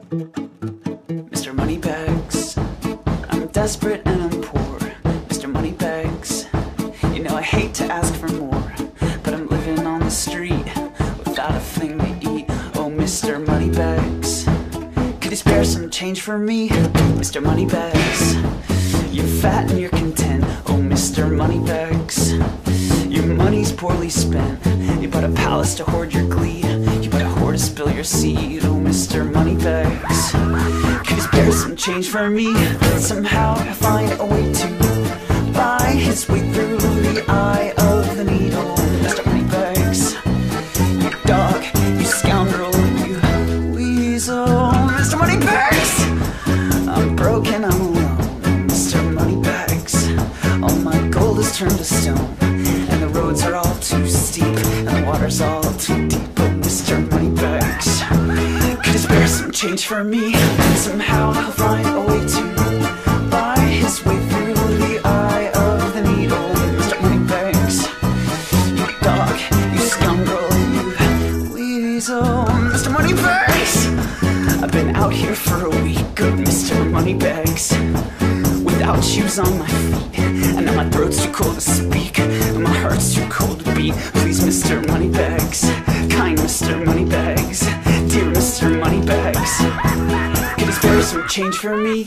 Mr. Moneybags, I'm desperate and I'm poor. Mr. Moneybags, you know I hate to ask for more, but I'm living on the street without a thing to eat. Oh, Mr. Moneybags, could you spare some change for me? Mr. Moneybags, you're fat and you're content. Oh, Mr. Moneybags, your money's poorly spent. You bought a palace to hoard your glee. You bought a whore to spill your seed. Oh, Mr. Moneybags, could you spare some change for me? Somehow find a way to buy his way through the eye of the needle. Mr. Moneybags, you dog, you scoundrel, you weasel. Mr. Moneybags, I'm broken, I'm alone. Mr. Moneybags, all my gold has turned to stone, and the roads are all too steep, and the water's all too deep. Oh, Mr. Moneybags, could you spare some change for me? Somehow I'll find a way to buy his way through the eye of the needle. Mr. Moneybags, you dog, you scoundrel, you weasel. Mr. Moneybags, I've been out here for a week. Good Mr. Moneybags, without shoes on my feet, and now my throat's too cold to speak, and my heart's too cold to beat. Please, Mr. Moneybags, kind Mr. Moneybags, dear Mr. Moneybags, could you spare some change for me?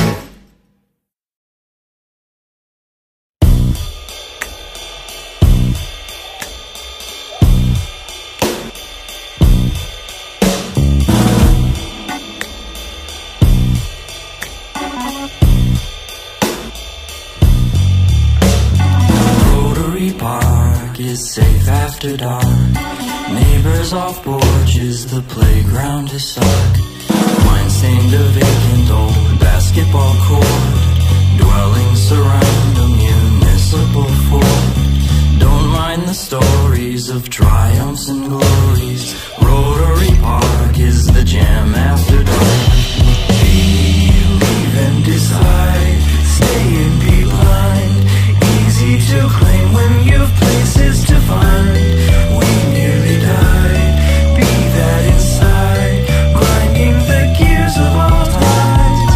Park is safe after dark. Neighbors off porches, the playground is dark. Wine stained a vacant old basketball court. Dwellings surround a municipal fort. Don't mind the stories of triumphs and glories. Rotary Park is the jam after dark. Believe and decide, stay and be blind. Easy to claim when you've places to find. We nearly died, be that inside, grinding the gears of all times.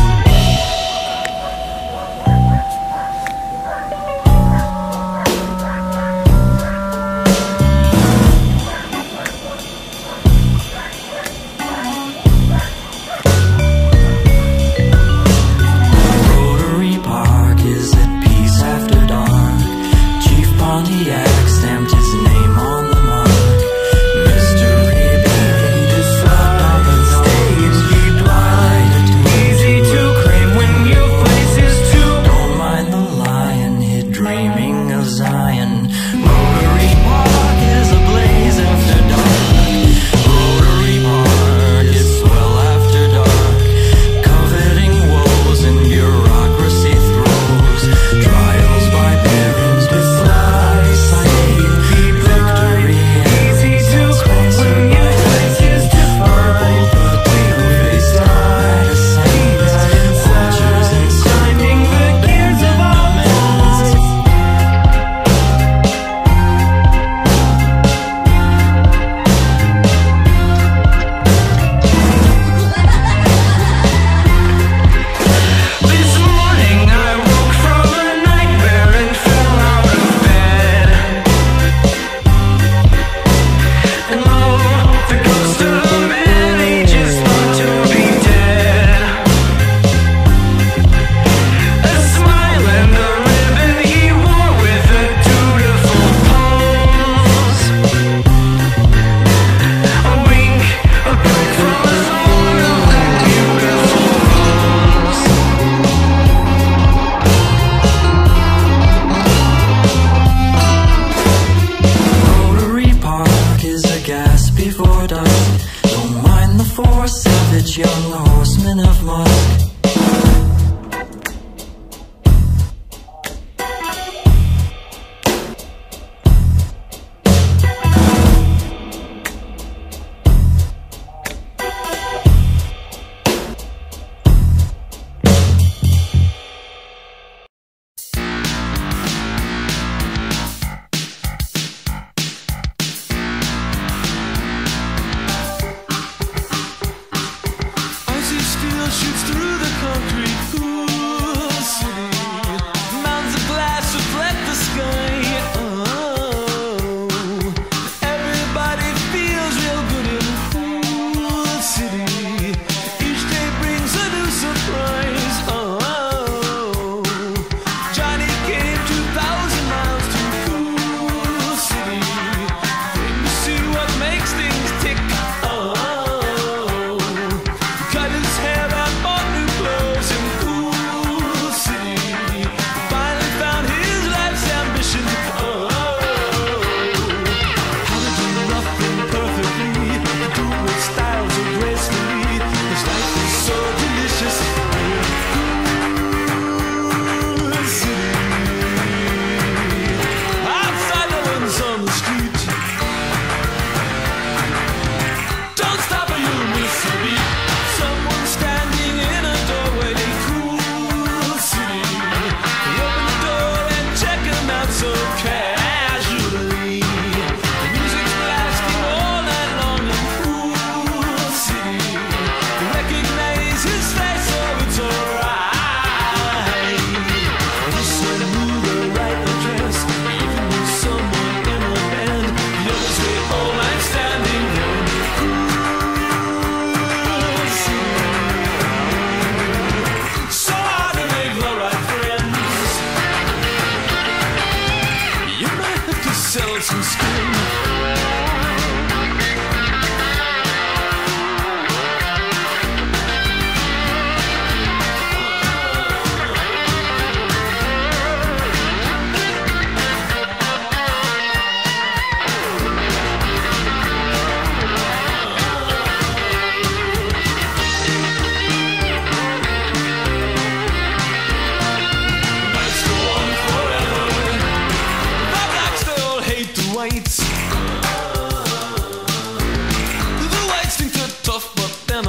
Rotary Park is at peace after dark. Chief Pontiac stamped his name on the mark. Mystery buried his slot on stage. Be blind, easy to claim when your place is to. Don't mind the lion hid dreaming of Zion. Rotary Park is ablaze after dark. Rotary Park is swell after dark. Coveting woes and bureaucracy throws. Trials by parents with slice. Victory easy to claim when your place is to find. But we who face die to save it. Vultures and grinding the gears of all minds. This morning I woke from a nightmare and fell out of bed. And lo, the ghost of a man ages thought to be dead. A smile and a ribbon he wore with a dutiful pose. A wink, a break from his own and beautiful pose. Rotary Park is a gas before dusk. Don't mind the four savage young horsemen of Musk. I see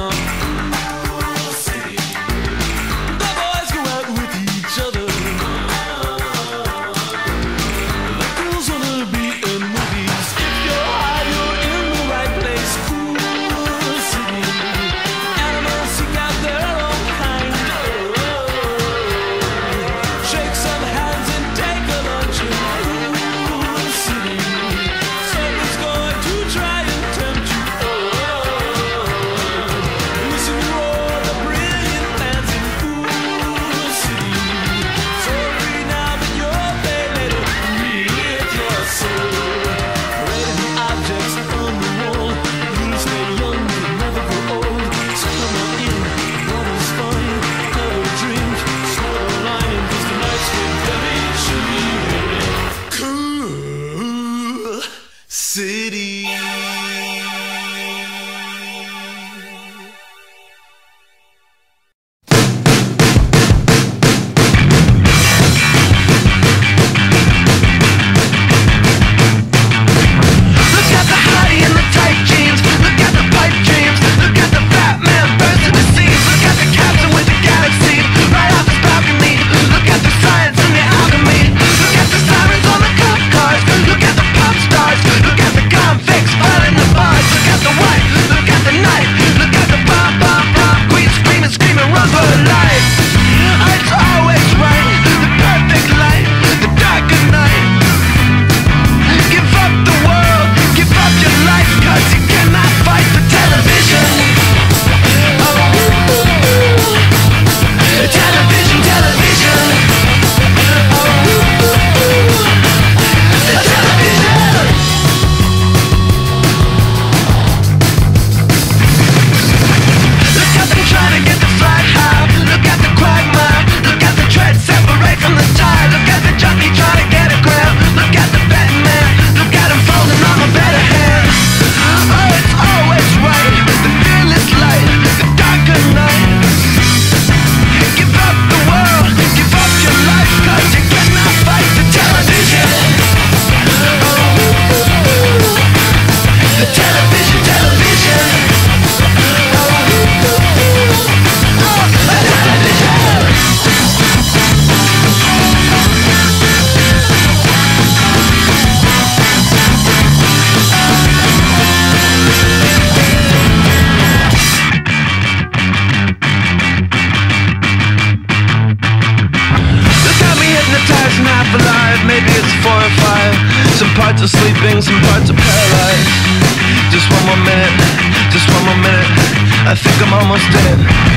parts are sleeping, some parts are paralyzed. Just one more minute, just one more minute, I think I'm almost dead.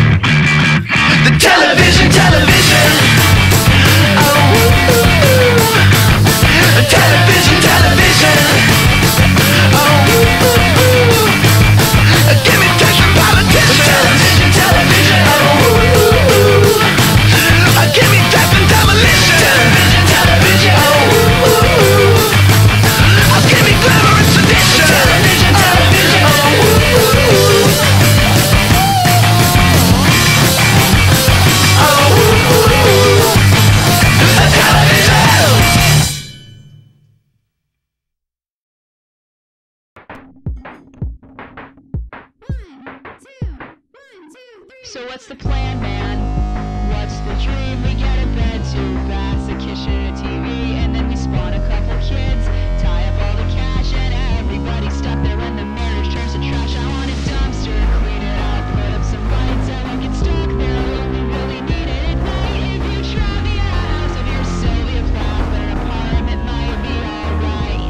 The television, television, oh, television, television, oh, give me text from politicians. Television, television, oh, give me death and demolition. Television, television, oh, give me glamour and sedition. Television, television, So what's the plan, man? What's the dream? We get a bed, 2 baths, a kitchen, a TV, and then we spawn a couple kids, tie up all the cash, and everybody's stuck there when the marriage turns to trash. I want a dumpster, clean it up, put up some lights, I won't get stuck there when we really need it at night. If you try me a house of your Sylvia Plath, but an apartment might be alright.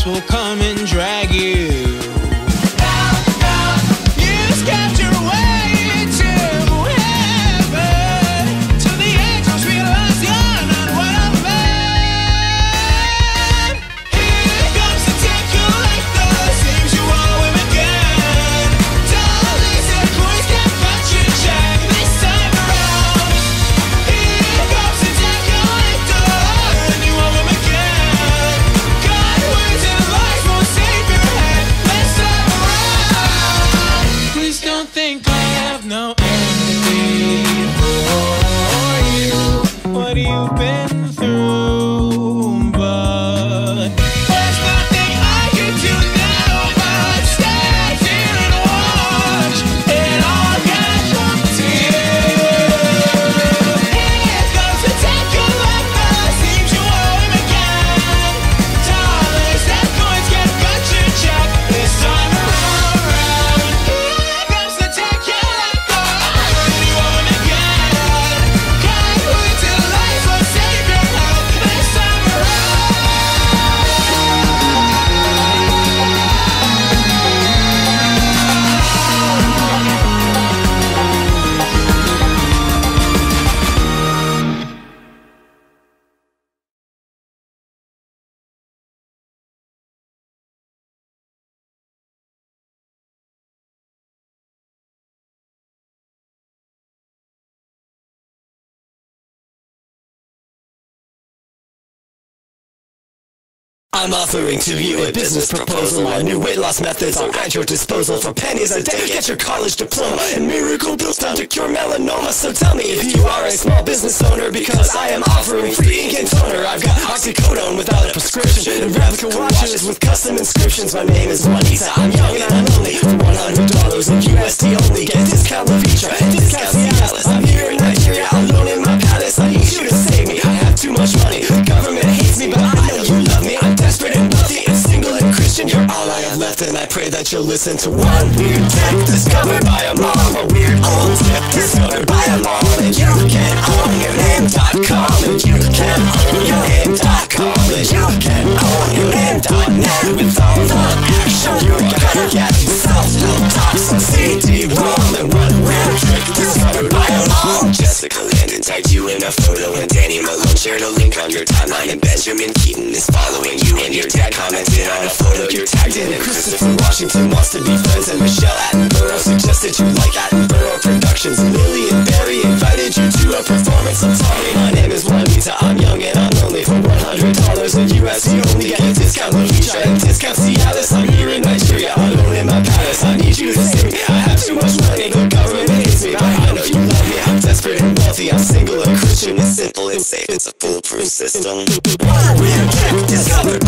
police will come and drag you. You scammed your way to heaven, till the angels realize you're not what I'm meant. Here comes the tape collector, seems you owe him again. Dollars and coins can't cut your check this time around. Here comes the tape collector, and you owe him again. God words and lies won't save your head this time around. Please don't think I have no empathy for you, what you've been through, but there's nothing I can do now but stand here and watch it all catch up to you. Here goes the tape collector, seems you owe him again. Dollars and coins can't cut your check this time around. Here comes the tape collector, and you owe him again. God words and lies won't save your head this time around. I'm offering to you a business proposal. My new weight loss methods are at your disposal for pennies a day. Get your college diploma and miracle pills down to cure melanoma. So tell me if you are a small business owner, because I am offering free ink and toner. I've got oxycodone without a prescription and replica watches with custom inscriptions. My name is Juanita, I'm young and I'm only for $100 in USD only. Get discount Levitra and discount Cialis. I'm here in Nigeria alone in my palace. I need you to save me, I have too much money. The government hates me but I know you love me. I'm desperate and wealthy and single and Christian. You're all I have left, and I pray that you'll listen to one weird tip discovered by a mom. A weird old tip discovered by a mom. And you can own your name.com. And you can own your name.com. And you can own your name.net. With all the action you're gonna get. Self-help talks on CD-ROM. And one weird trick discovered by a mom. Jessica Landon tagged you in a photo, and Danny Malone shared a link on your timeline. And Benjamin Keaton is following you, and your dad commented on a photo you're tagged in. And Christopher Washington wants to be friends, and Michelle Attenborough suggested you like Attenborough Productions. And Lillian Berry invited you to a performance. I'm sorry, my name is Juanita, I'm young and I'm lonely. For $100 in US, you only get a discount Levitra and discount Cialis. I'm here in Nigeria, alone in my palace. I need you to save me, I have too much money. The government hates me, but I know you love me. I'm desperate and wealthy, I'm single and Christian. It's simple and safe, it's a foolproof system. One weird trick discovered